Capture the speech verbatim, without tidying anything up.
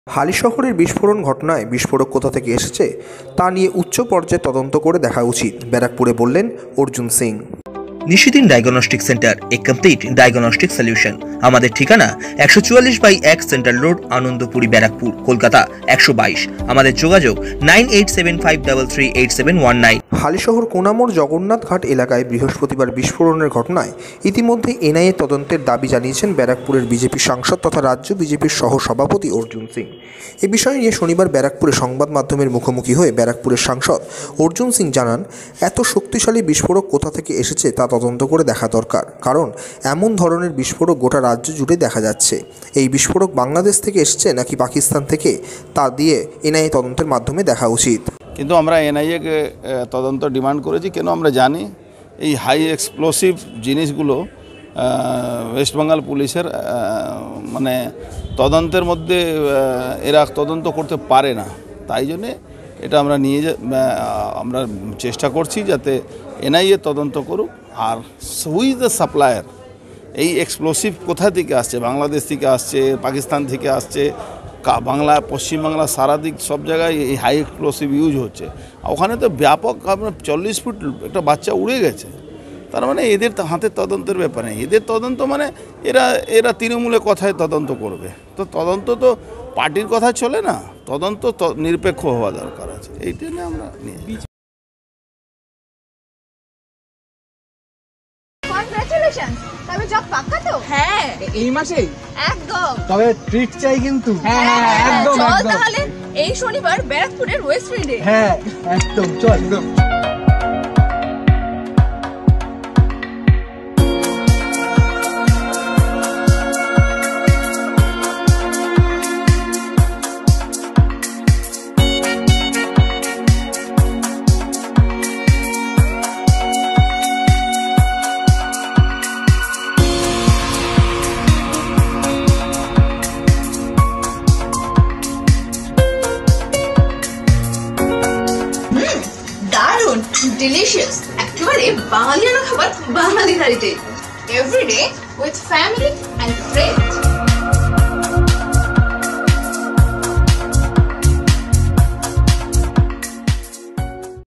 হালিশহরের বিস্ফোরণ ঘটনায় বিস্ফোরক কোথা থেকে এসেছে তা নিয়ে উচ্চ পর্যায়ে তদন্ত করে দেখা উচিত, ব্যারাকপুরে বললেন Arjun Singh. Nishidin diagnostic centre, a complete diagnostic solution. আমাদের ঠিকানা একশো চুয়াল্লিশ বাই এক সেন্ট্রাল রোড, আনন্দপুরি, ব্যারাকপুর, কলকাতা একশো বাইশ। আমাদের যোগাযোগ nine eight seven five three three eight seven one nine. Halisahar Konamore Jagannath Ghat এলাকায় বৃহস্পতিবার বিস্ফোরণের ঘটনায় ইতিমধ্যে এনআইএ তদন্তের দাবি জানিয়েছেন ব্যারাকপুরের বিজেপি সাংসদ তথা রাজ্য বিজেপির সহ সভাপতি অর্জুন সিং। এ বিষয় নিয়ে শনিবার ব্যারাকপুরে সংবাদ মাধ্যমের মুখোমুখি হয়ে ব্যারাকপুরের সাংসদ অর্জুন সিং জানান, এত শক্তিশালী বিস্ফোরক কোথা থেকে এসেছে তা তদন্ত করে দেখা দরকার, কারণ এমন ধরনের বিস্ফোরক গোটা রাজ্য জুড়ে দেখা যাচ্ছে। এই বিস্ফোরক বাংলাদেশ থেকে এসেছে নাকি পাকিস্তান থেকে তা দিয়ে এনআইএ তদন্তের মাধ্যমে দেখা উচিত। কিন্তু আমরা এনআইএকে তদন্ত ডিমান্ড করেছি, কেন আমরা জানি এই হাই এক্সপ্লোসিভ জিনিসগুলো ওয়েস্ট বেঙ্গল পুলিশের মানে তদন্তের মধ্যে এরা তদন্ত করতে পারে না, তাই জন্যে এটা আমরা নিয়ে আমরা চেষ্টা করছি যাতে এনআইএ তদন্ত করুক। আর হুই ইজ দ্য সাপ্লায়ার, এই এক্সপ্লোসিভ কোথা থেকে আসছে, বাংলাদেশ থেকে আসছে, পাকিস্তান থেকে আসছে, বাংলা পশ্চিমবাংলা সারা দিক সব জায়গায় এই হাই এক্সপ্লোসিভ ইউজ হচ্ছে। ওখানে তো ব্যাপক আপনার চল্লিশ ফুট একটা বাচ্চা উড়ে গেছে, তার মানে এদের হাতের তদন্তের ব্যাপার নেই। এদের তদন্ত মানে এরা এরা তৃণমূলের কথায় তদন্ত করবে, তো তদন্ত তো পার্টির কথা চলে না, তদন্ত নিরপেক্ষ হওয়া দরকার আছে, এইটা নিয়ে আমরা নিয়ে। তবে জব পাক্কা তো? হ্যাঁ, এই মাসেই একদম। তবে ট্রিট চাই কিন্তু। হ্যাঁ হ্যাঁ একদম একদম। তাহলে এই শনিবার ব্যারাকপুরের ওয়েস্ট ফিল্ডে। হ্যাঁ একদম, চল একদম। Delicious, একেবারে বাঙালিয়ানা খাবার বাঙালি থালিতে। Every day with family and friends.